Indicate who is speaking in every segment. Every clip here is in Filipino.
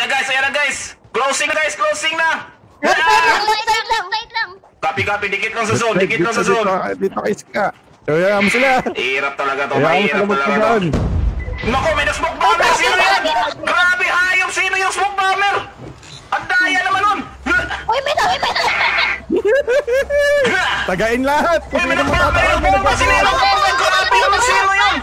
Speaker 1: ayan na guys. Closing na guys, closing na.
Speaker 2: Side lang.
Speaker 1: Copy, dikit lang sa zone, dikit lang sa zone.
Speaker 3: Dito ka iska. Kaya mo sila.
Speaker 1: Hirap talaga to, mahirap talaga to. Naku, may na-smoke bomber! Sino yan? Grabe, hayop! Sino yung smoke bomber? Ang daya naman nun!
Speaker 2: Uy, may na!
Speaker 3: Tagain lahat!
Speaker 1: Uy, may na-bomber yung bomba! Sino yung bomber? Grabe naman, sino yun?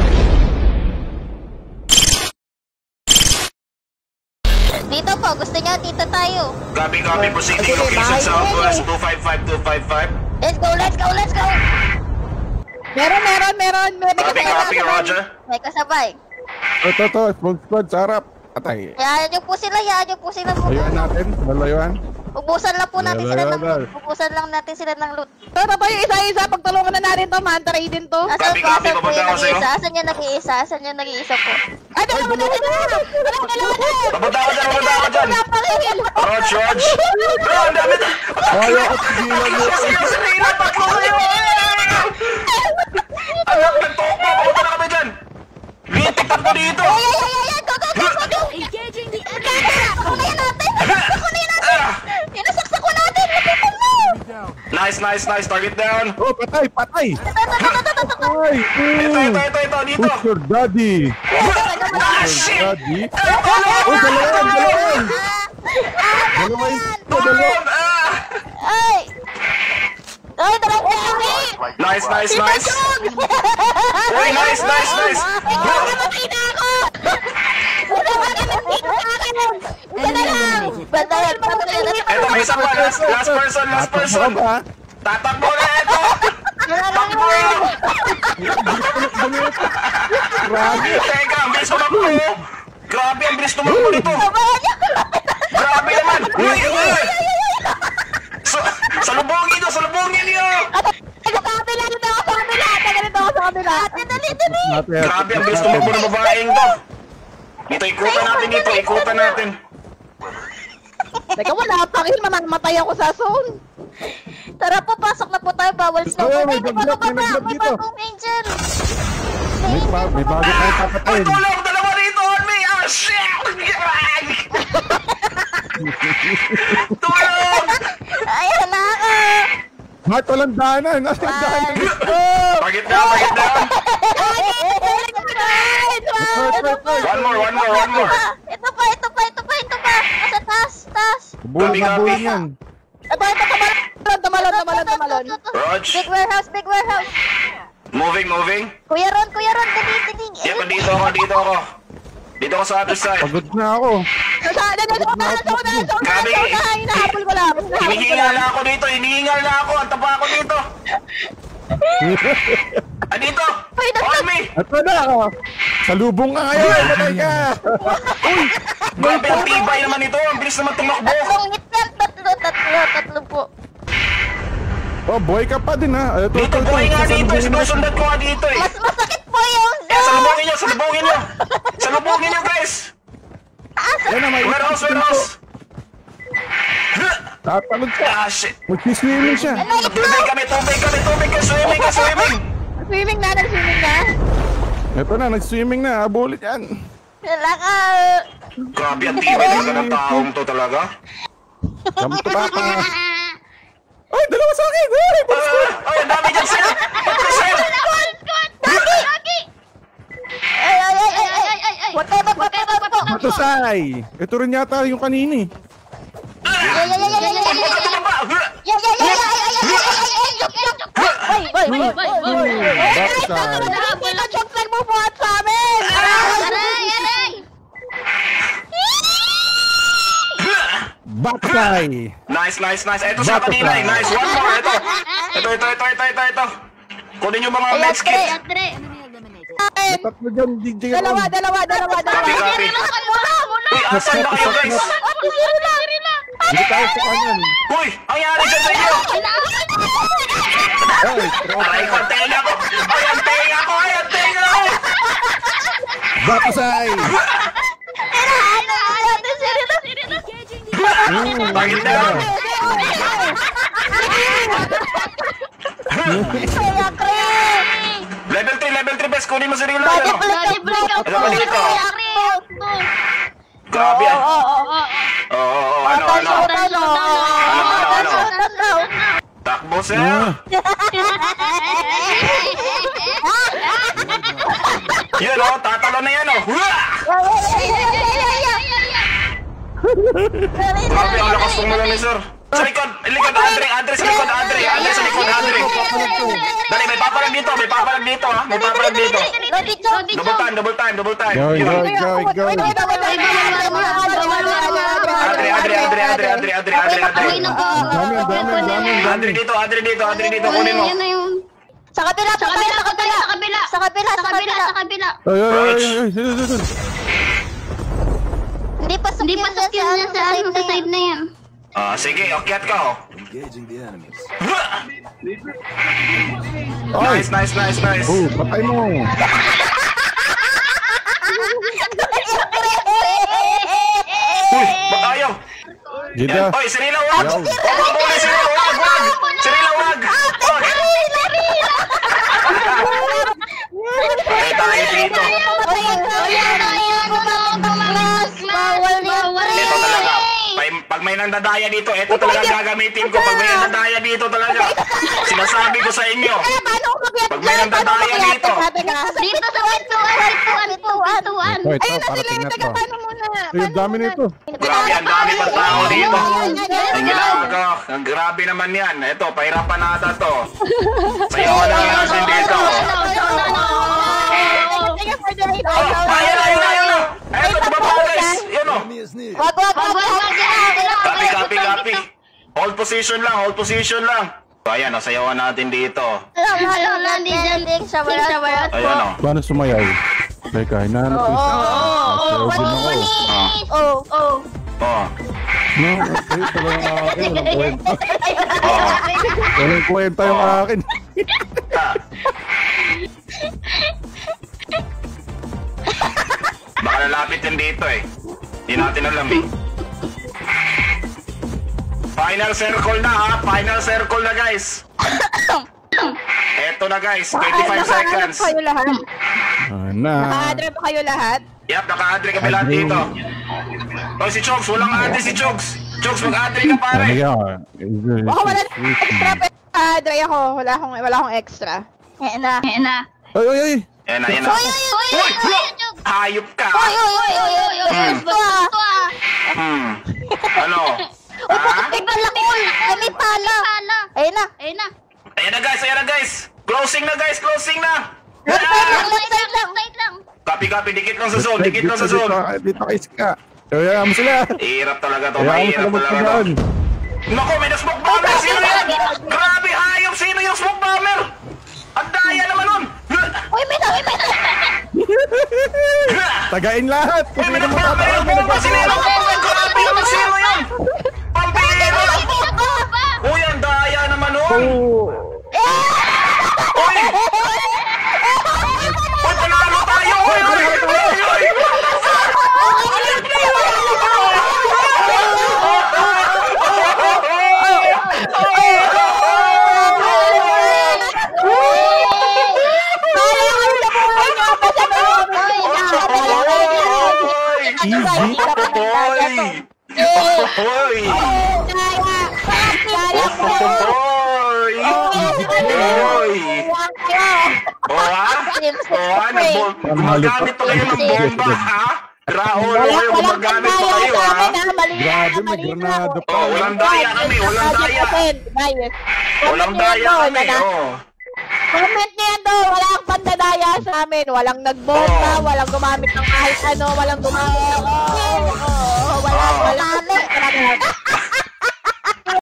Speaker 2: Dito po, gusto niya dito tayo.
Speaker 1: Copy, proceeding location southwest 255.
Speaker 2: Let's go!
Speaker 4: Meron.
Speaker 1: Copy, Roger.
Speaker 2: May kasabay.
Speaker 3: Ito, squad sa harap. Patay.
Speaker 2: Hayaan niyo po sila.
Speaker 3: Layuan natin, malayuan.
Speaker 2: Ubusan lang po natin sila ng
Speaker 3: Lala.
Speaker 2: loot. Ubusan lang natin sila ng loot.
Speaker 4: Tara tayo isa-isa, pagtulungan na natin to, mantaray din to.
Speaker 1: Copy, papunta ako sa'yo.
Speaker 2: Asan yung nag-iisa po?
Speaker 4: Ay, dalawa na!
Speaker 1: Papunta ako dyan. Roger. Bro, ang dami na.
Speaker 3: Kaya ko tigilan mo.
Speaker 1: Sila, tatlo kayo. Anak, nagtokpo. Papunta na kami dyan. Litik ako dito.
Speaker 2: Go! Engaging the enemy! Kunin natin! Pinasaksak ko natin!
Speaker 1: Nice. Target down.
Speaker 3: Oh, patay! Ay!
Speaker 1: Ito, dito.
Speaker 3: Who's your daddy?
Speaker 1: Shit!
Speaker 3: Daddy? Oh, dalawan! Dalawa.
Speaker 2: Ay, tara!
Speaker 1: Nice. Hey, nice.
Speaker 2: Namatay na ako! Bantayan!
Speaker 1: Eto, may isa pa. Last person. Tatakbo na ito. Takbo. Teka, ang bilis tumakbo. Grabe, ang bilis tumakbo nito. Grabe naman. Uy. Salubungin niyo.
Speaker 4: Ganito ako sa kabila.
Speaker 2: Dali!
Speaker 1: Grabe, ang bilis tumakbo ng babaeng to. Dito, ikutan natin.
Speaker 4: Teka, wala pa rin, mamamatay ako sa zone.
Speaker 2: Tara po, pasok na po tayo. Bawal snow.
Speaker 3: May
Speaker 2: May
Speaker 3: dito.
Speaker 2: bagong angel.
Speaker 3: May bago tayo
Speaker 1: Ay,
Speaker 3: papatayin.
Speaker 1: tulong! Dalawa rito on me! Ah, shit! Tulong!
Speaker 2: Ayan na ako.
Speaker 3: Mart, walang daanan.
Speaker 1: Target down! One more!
Speaker 2: Ito pa. Nasa taas.
Speaker 3: Bulong yan.
Speaker 4: Ito, tamalon.
Speaker 1: Rog!
Speaker 2: Big warehouse.
Speaker 1: Moving!
Speaker 2: Kuya Ron, dali.
Speaker 1: Yep, dito ako. Dito ako sa other side.
Speaker 3: Pagod na ako.
Speaker 1: Grabe!
Speaker 4: Hinahabol ko lang.
Speaker 1: Hinihingal na ako dito! Ang taba ako dito! Dito! On me!
Speaker 3: Ito na ako. Salubong ka ngayon. Patay ka.
Speaker 1: Grabe, ang tibay naman ito! Ang bilis naman tumakbo!
Speaker 2: Tatlong hit yan. Tatlo po.
Speaker 3: Oh, boy ka pa din ha.
Speaker 1: Dito, buhay nga dito! Sinusundan ko nga dito eh!
Speaker 2: Mas masakit po yung
Speaker 1: Salubungin nyo guys!
Speaker 3: Yan na, may
Speaker 1: Warehouse!
Speaker 3: tatalog ka.
Speaker 1: Ah, shit!
Speaker 3: Magsiswimming siya.
Speaker 1: Tubig kami! Swimming ka!
Speaker 4: Nag-swimming na.
Speaker 3: Ito na, nag-swimming na. Abulit yan.
Speaker 2: Laka.
Speaker 1: Grabe, ang tibay talaga ng taong to talaga.
Speaker 3: Kamto pa pa. Ay, dalawa sa akin!
Speaker 1: Ay, ang dami dyan sila! Patrosel!
Speaker 2: Dagi! Ay! Whatever.
Speaker 3: Matusay! Ito rin yata yung kanini.
Speaker 4: Pinachoklan mo buhat sa amin!
Speaker 2: Aray!
Speaker 3: Baksay!
Speaker 1: Nice. Ito sa kanina eh. Nice. One more. Ito. Kunin nyo mga medskit.
Speaker 3: Tatlo dyan, DJ
Speaker 4: Dalawa.
Speaker 1: Copy. Uy, asan ba kayo guys?
Speaker 3: Hindi tayo sa kanan.
Speaker 1: Uy, ang yari dyan sa inyo.
Speaker 3: Ay,
Speaker 1: Aray ko, ang tenga ko. Ang tenga ko.
Speaker 3: Baksay!
Speaker 1: Target down. Level 3 best. Kunin mo si Rilo. Grabe ah. Takbo, sir. Yan o, tatalo na yan o. Grabe, ang lakas kong ni sir. Sa likod, Andre sa likod, Andre sa likod, Andre. Dali, may papalag dito ha, may papalag dito. Double time.
Speaker 3: Go.
Speaker 1: Andre dito, kunin mo.
Speaker 2: Sa kabila.
Speaker 3: Ay.
Speaker 2: Hindi pasok yan sa side na yan.
Speaker 1: Sige, akyat ka oh.
Speaker 3: Ay.
Speaker 1: Nice.
Speaker 3: Oh, patay mo.
Speaker 1: Uy, ba't ayaw?
Speaker 3: Gida.
Speaker 1: Oy, Cirilo, wag! Wag! Cirilo, wag! Ay, tayo dito. Ito talaga. Pag may nandadaya dito, ito talaga gagamitin ko. Pag may nandadaya dito talaga. Sinasabi ko sa inyo. Pag may nandadaya dito.
Speaker 2: Dito sa pintuan.
Speaker 3: Ito, parating na to. Ay, ang dami nito.
Speaker 1: Grabe, ang dami pa tao dito. Ang ginawa ko, ang grabe naman yan. Ito, pahirapan natin to. Sayawan na natin dito. Ayun na. Ito, tumaba guys. Yun o. Copy. Hold position lang. So, ayan, sayawan natin dito.
Speaker 2: Landing sa barat.
Speaker 1: Ayan o.
Speaker 3: Paano sumayaw? Teka, hinahanap ko isa.
Speaker 2: Oh.
Speaker 3: No, ito lang ang akin. Walang kwenta yung akin.
Speaker 1: Baka lalapit yan dito eh. Hindi natin alam eh. Final circle na ha. Final circle na guys. Eto na guys. 25 seconds.
Speaker 4: Kayo lahat.
Speaker 3: Na.
Speaker 4: Naka-adre ba kayo lahat?
Speaker 1: Yap, naka-adre kami lahat dito. O si Chogs, walang adre si Chogs. Chogs, mag-adre ka pare.
Speaker 4: Ako wala na extra adre ako. Wala akong extra.
Speaker 2: Yan na.
Speaker 3: Ay.
Speaker 1: Yan na. Hayop ka. Ano?
Speaker 2: May pala. Ayun na.
Speaker 1: Ayan na guys. Closing na.
Speaker 2: Side lang.
Speaker 1: Copy. Dikit lang sa zone.
Speaker 3: Dito ka iska. Kaya mo sila.
Speaker 1: Hirap talaga to.
Speaker 3: Kaya mo
Speaker 1: Mahirap
Speaker 3: sila
Speaker 1: talaga to. Naku, may na-smoke bomber. Sino yan? Grabe, hayop. Sino yung smoke bomber? Ang daya naman nun.
Speaker 2: Uy, may na.
Speaker 3: Tagain lahat.
Speaker 1: Uy, may na-bomber yung bomba. Sino yung bomber? Grabe naman. Sino yan? Pambihira. Uy, ang daya naman nun. Uy, panalo tayo. Uy. Gumagamit pa kayo ng bomba, ha? Raul, gumagamit pa kayo, ha?
Speaker 3: Grabe, may granada pa.
Speaker 1: Walang daya kami, Walang daya kami,
Speaker 4: Comment niya yan daw, wala akong pandadaya sa amin. Walang nagbomba, walang gumamit ng kahit ano, walang gumamit ng... Wala.